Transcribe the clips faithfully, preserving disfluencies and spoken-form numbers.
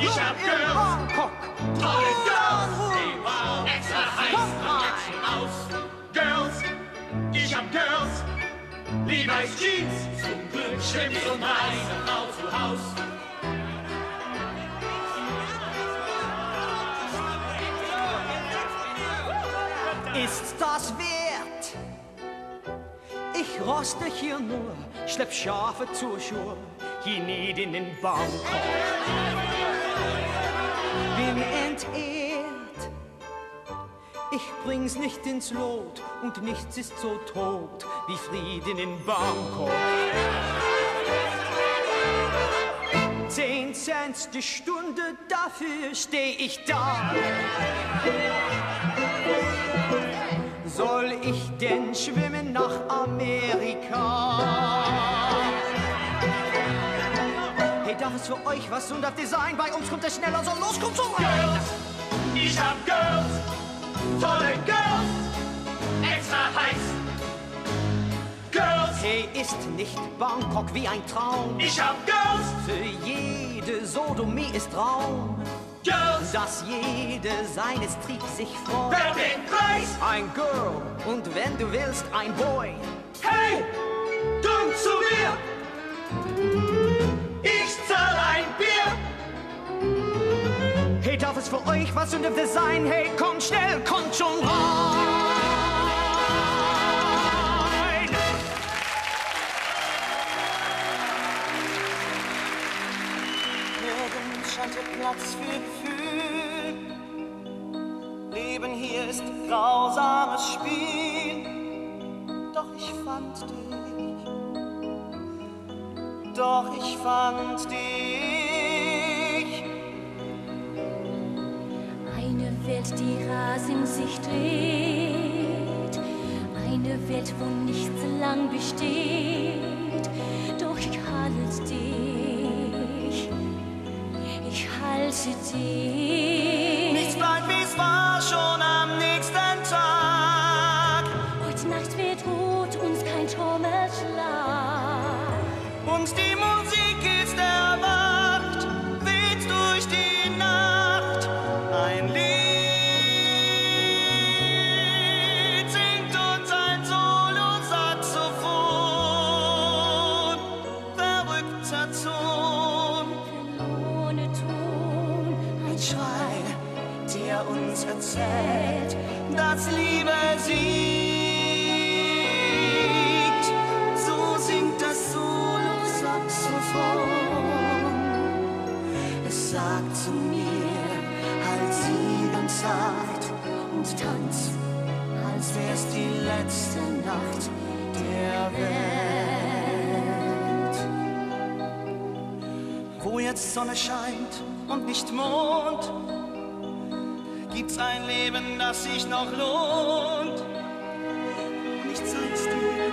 Ich hab Girls, Bangkok. tolle Girls, hey wow, extra heiß, von jetzt schon aus. Girls, ich hab Girls, Levi's Jeans, zum Glück Schlips und meine Frau zu Haus. Ist das wert? Ich roste hier nur, schlepp Schafe zur Schur, hier nied in den Bangkok. Bin entehrt, ich bring's nicht ins Lot und nichts ist so tot wie Frieden in Bangkok. Zehn Cent die Stunde, dafür steh ich da. Soll ich denn schwimmen nach Amerika? Hey, darf es für euch was und das Design? Bei uns kommt es schneller, so los, kommt so rein! Girls, ich hab Girls, tolle Girls, extra heiß. Girls, Hey, ist nicht Bangkok wie ein Traum? ich hab Girls, Für jede Sodomie ist Raum, Girls, dass jede seines Triebs sich freut. wer den Preis? Ein Girl und wenn du willst, ein Boy. Hey, komm zu mir, ich zahl ein Bier. Hey, darf es für euch was und dürfte sein? Hey, kommt schnell, kommt schon rein! Nirgends scheint hier Platz für Gefühl. Leben hier ist grausames Spiel. Doch ich fand dich, doch ich fand dich. Eine Welt, die Ras in sich dreht, eine Welt, wo nichts lang besteht. Doch ich halte dich, ich halte dich. Nichts bleibt, wie es war, schon am nächsten Tag. Heute Nacht wird rot uns kein Trommelschlag. Und die Musik ist erwacht, weht durch die Nacht. Ein Lied singt uns ein Solo-Saxophon. Verrückter Ton, Ohne Ton, ein Schrei, der uns erzählt, dass Liebe siegt. So singt das Solo-Saxophon. Es sagt zu mir, halt sie ganz sacht und tanz, als wär's die letzte Nacht der Welt. Wo jetzt Sonne scheint und nicht Mond, gibt's ein Leben, das sich noch lohnt. Nichts als dir.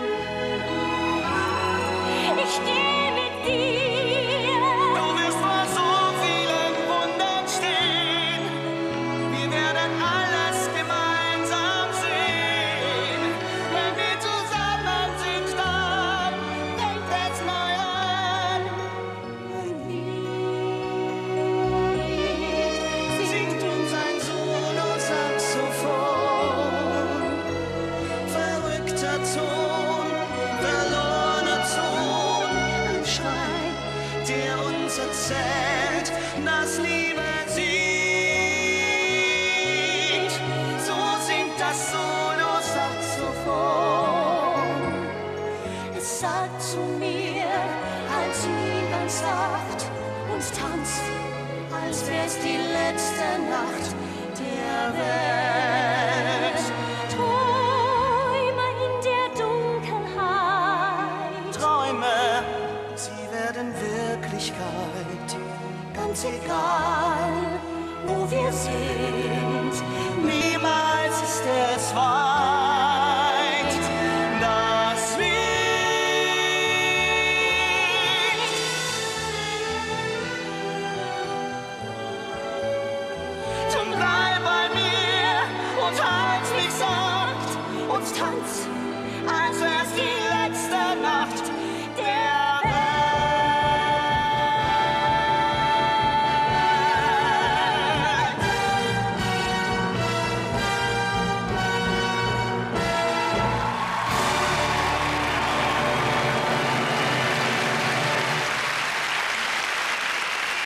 ich stehe mit dir. Du wirst vor so vielen Wundern stehen. Wir werden alles gemeinsam sehen. Wenn wir zusammen sind, dann fängt es neu an. Ein Lied singt uns ein Solo-Saxophon. Verrückter Ton, verlorener Ton, ein Schrei, der uns erzählt, dass Liebe siegt. So singt das Solo-Saxophon. Es sagt zu mir, halt sie ganz sacht und tanzt, als wär's die letzte Nacht der Welt. Träume in der Dunkelheit. Träume, sie werden Wirklichkeit. Ganz egal, wo wir sind, niemals ist es weit. Das Licht. Dann bleib bei mir und halt mich sacht und tanz,